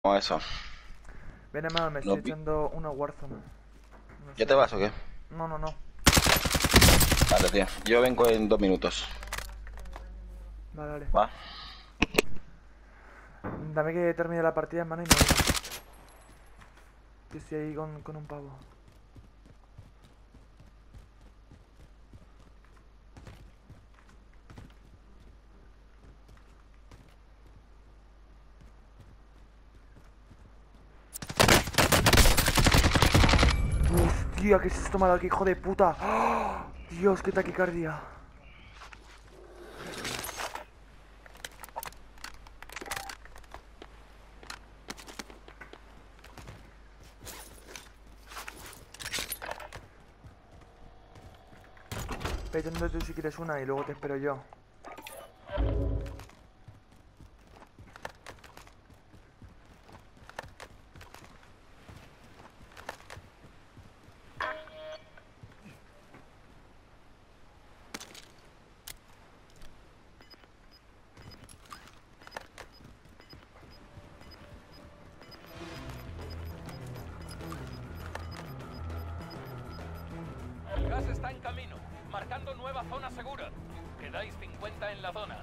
eso. Ven, hermano, me No estoy vi- echando una Warzone. No ¿Ya sé. te vas o qué? No, no, no. Vale, tío. Yo vengo en 2 minutos. Vale, vale. ¿Va? Dame que termine la partida, hermano, y me voy. Que estoy ahí con un pavo. Hostia, ¿qué es esto, malo? ¡Qué hijo de puta! ¡Oh! Dios, qué taquicardia. Vete tú si quieres una y luego te espero yo. Gas está en camino, marcando nueva zona segura. Quedáis 50 en la zona.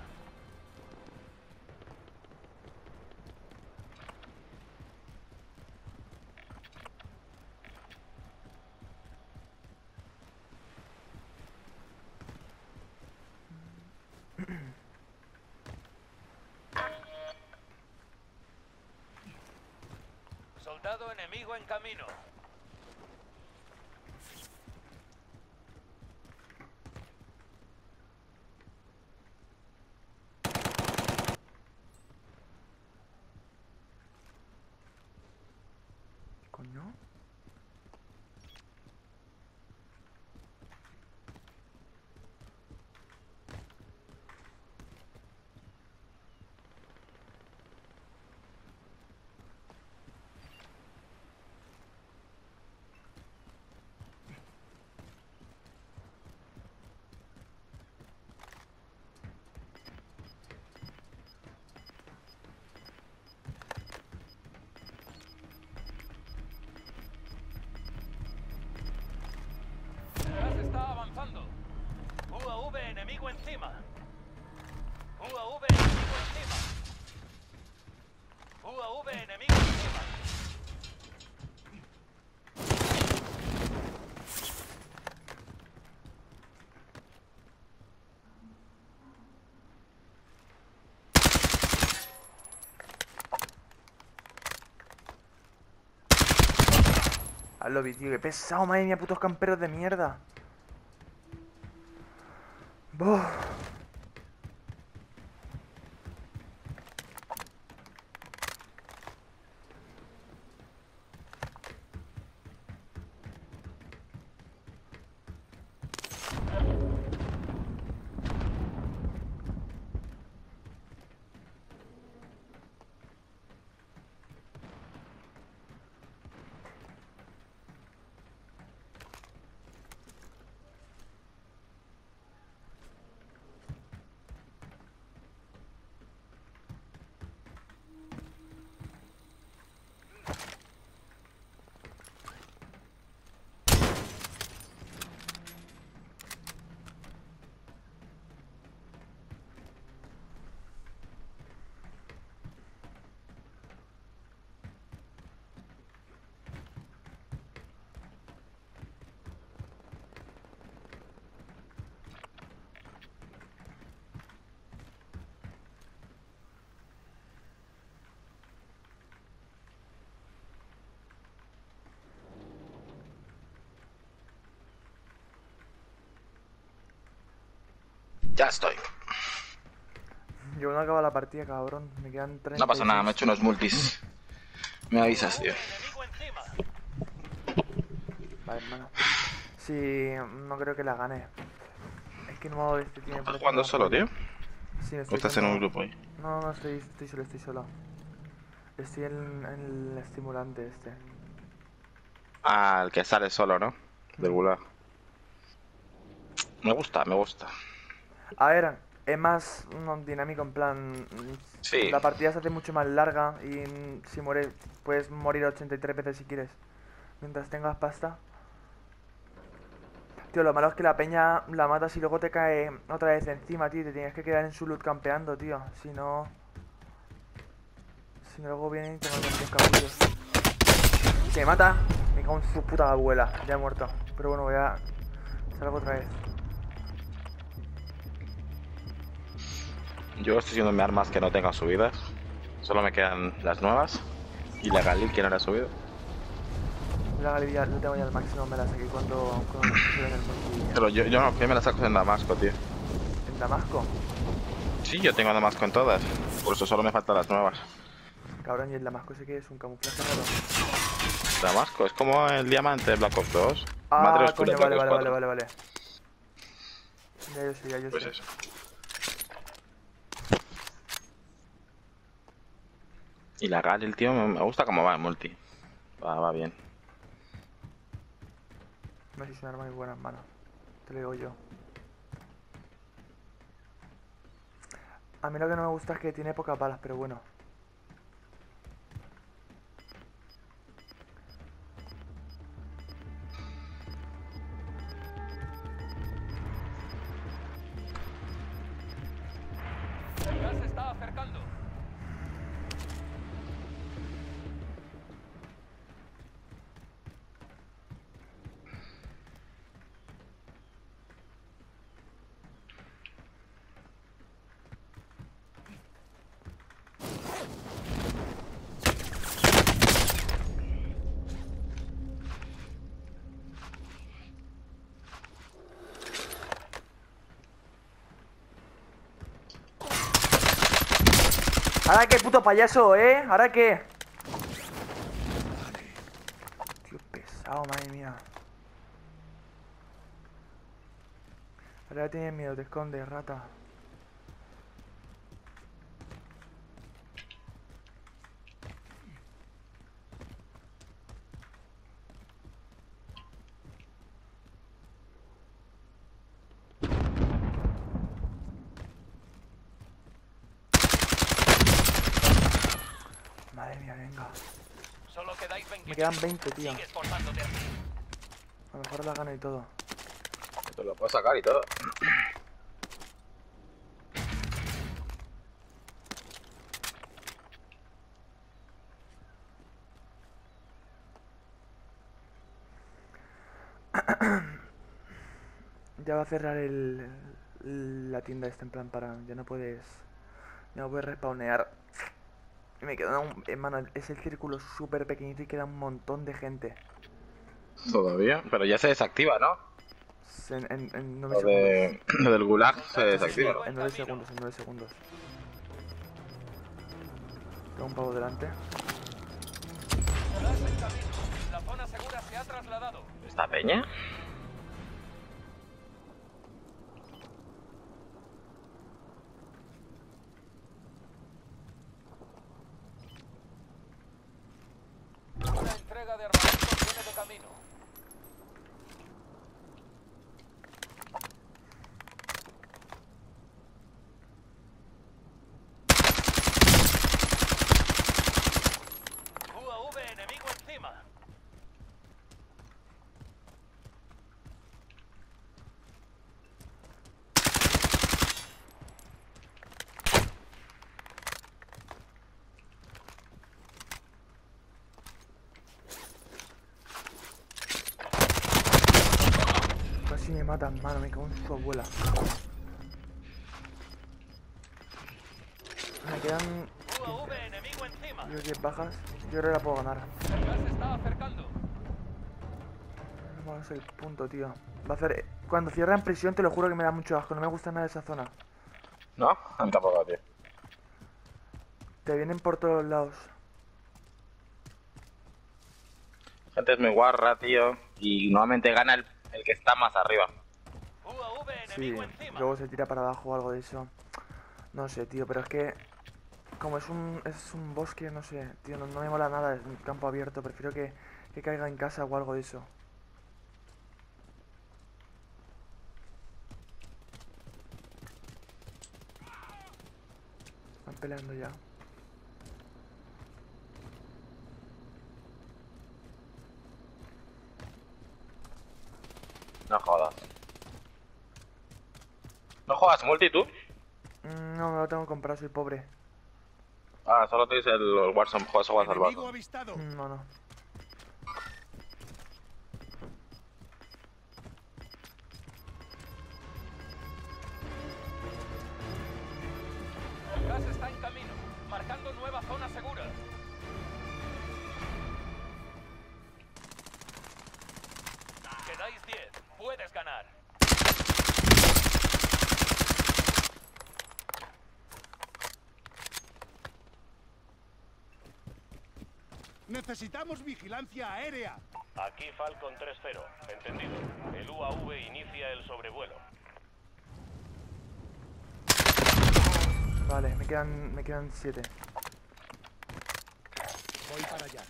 Soldado enemigo en camino. Coño. Gas está avanzando. UAV enemigo encima. UAV enemigo encima. UAV enemigo encima. Al lobby, tío, qué pesado, madre mía, putos camperos de mierda. Buh. Ya estoy. Yo no acabo la partida, cabrón. Me quedan 36. No pasa nada, me he hecho unos multis. Me avisas, tío. Enemigo encima. Vale, hermano. Sí, no creo que la gane. Es que no este tiene ¿Estás jugando una solo, polla. tío? Sí, me ¿O estoy estás en un echando... grupo ahí? No, no, estoy solo, estoy solo. Estoy en el estimulante este. Ah, el que sale solo, ¿no? Del Mm. gulag. Me gusta, me gusta. A ver, Es más dinámico, en plan. Sí. La partida se hace mucho más larga y si mueres, puedes morir 83 veces si quieres. Mientras tengas pasta. Tío, lo malo es que la peña la matas y luego te cae otra vez encima, tío. Y te tienes que quedar en su loot campeando, tío. Si no. Si no, luego vienen y te matan 10 capullos. ¡Se mata! Me cago en su puta abuela. Ya he muerto. Pero bueno, voy a. Salgo otra vez. Yo estoy haciendo armas que no tengan subidas. Solo me quedan las nuevas. Y la Galil que no la he subido. La Galilea lo tengo ya al máximo, me la saqué cuando estuve en el multi. Pero yo no, que me la saco en Damasco, tío. En Damasco. Sí, yo tengo Damasco en todas. Por eso solo me faltan las nuevas. Cabrón, y el Damasco ese que es un camuflaje raro. Damasco, es como el diamante de Black Ops 2. Ah, Madre oscura coño, de vale, Black vale, Ops vale, 4. vale. Ya yo sé, ya yo Pues sé. eso. Y la Galil, tío, me gusta cómo va en multi. Va bien. No sé si es un arma muy buena, hermano. Te lo digo yo. A mí lo que no me gusta es que tiene pocas balas, pero bueno. El gas se está acercando. ¿Ahora qué, puto payaso, ¿Ahora qué? Tío pesado, madre mía. Ahora tienes miedo, te escondes, rata. Madre mía, venga. Solo quedáis 20. Me quedan 20, tío. Sigue esforzándote así. A lo mejor la gano y todo. Te lo puedo sacar y todo. Ya va a cerrar la tienda esta en plan para. Ya no puedes. Ya no puedes respawnear. Y me queda un. Hermano, es el círculo súper pequeñito y queda un montón de gente. Todavía. Pero ya se desactiva, ¿no? En 9 Lo, segundos. lo del gulag se Sí, desactiva, ¿no? en 9 segundos, en 9 segundos. Tengo un pavo delante. Gas en camino. La zona segura se ha trasladado. ¿Esta peña? Una entrega de armamento viene de camino. UAV enemigo encima. Casi me matan, mano, me cago en su abuela. Me quedan UAV enemigo encima. 10 bajas. Yo creo que la puedo ganar. El gas se está acercando. Vamos el punto, tío. Va a hacer. Cuando cierran prisión, te lo juro que me da mucho asco. No me gusta nada esa zona. ¿No? A mí tampoco, tío. Te vienen por todos lados. Gente es muy guarra, tío. Y normalmente gana el que está más arriba. UAV Sí, enemigo encima. luego se tira para abajo o algo de eso. No sé, tío, pero es que. Como es un bosque, no sé, tío, no me mola nada. Es un campo abierto. Prefiero que caiga en casa o algo de eso. peleando ya. No jodas. ¿No juegas multi tú? No me lo tengo que comprar, soy pobre. Ah, solo te dice el Warzone, juegas a Warzone. Enemigo avistado. No, no. El gas está en camino, marcando nueva zona segura. Quedáis 10, puedes ganar. Necesitamos vigilancia aérea. Aquí Falcon 3-0, entendido. El UAV inicia el sobrevuelo. Vale, me quedan 7. Voy para allá.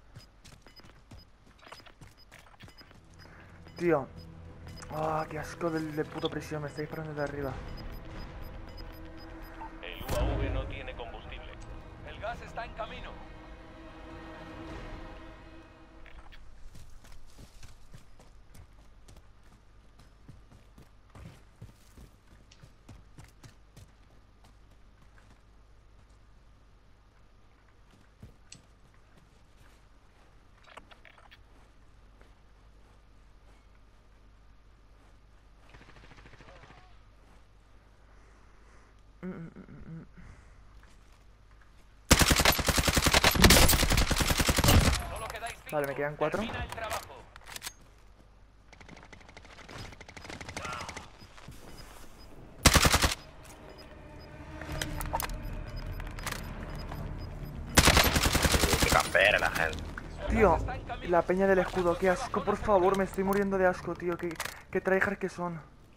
Tío. Ah, qué asco de puto presión, me está disparando de arriba. El UAV no tiene combustible. El gas está en camino. Solo quedáis 5. Vale, me quedan 4. Termina el trabajo. Qué campera la gente. Tío, la peña del escudo, qué asco, por favor, me estoy muriendo de asco, tío, qué tryhard que son.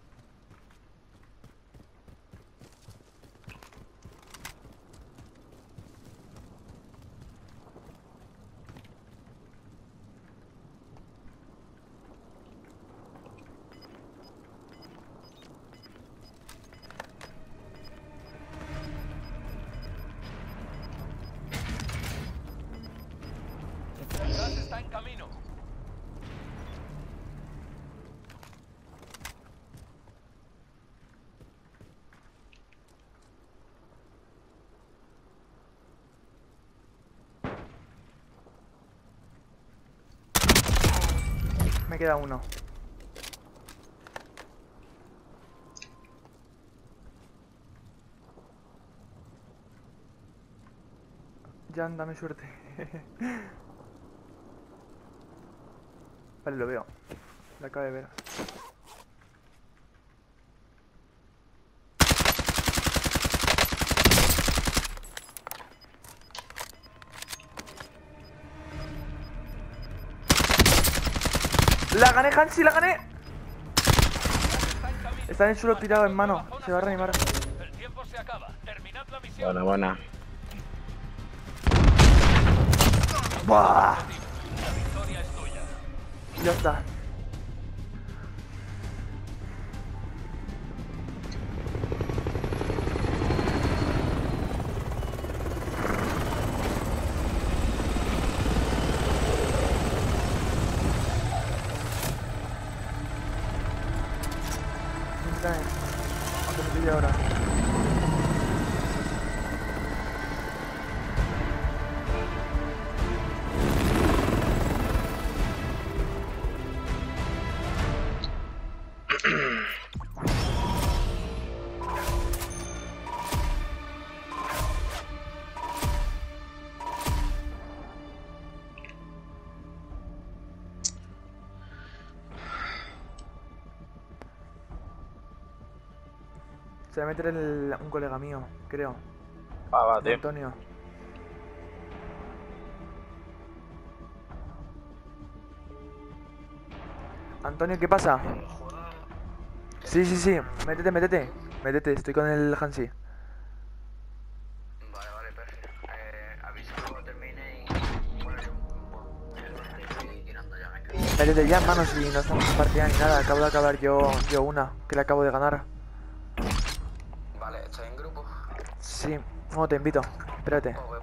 El gas está en camino. Me queda uno. Jan, dame suerte. Vale, lo veo. Lo acabo de ver. ¡La gané, Hansi! ¡La gané! Está en el suelo tirado en mano. Se va a reanimar. El tiempo se acaba. Terminad la misión. Buena, buena. ¡Buah! La victoria es tuya. Ya está. Aunque me pille ahora. Se va a meter un colega mío, creo. Va, De tío. Antonio. Antonio, ¿qué pasa? Sí, sí, sí. Métete, métete. Métete, estoy con el Hansi. Vale, vale, perfecto. Avisa cuando termine y bueno, estoy tirando ya, venga. Métete ya, hermano, si no estamos en partida ni nada. Acabo de acabar yo una, que le acabo de ganar. Vale, ¿estás en grupo? Sí, No, te invito. Espérate. Oh,